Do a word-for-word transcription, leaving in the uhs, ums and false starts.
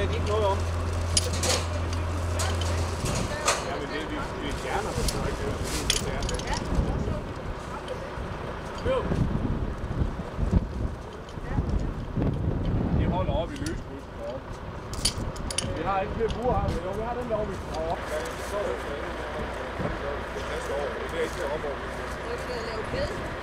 sagde de ikke noget om. Ja, men det, vi, vi fjerner det så ikke. Det er det. Jo. De holder op i løsbusken deroppe. Vi har ikke flere buer her, men jo, vi har den deroppe, vi skal have op. Ja, det står jo. Det er næste år. Det er ikke det område. Vi skal lave kæde.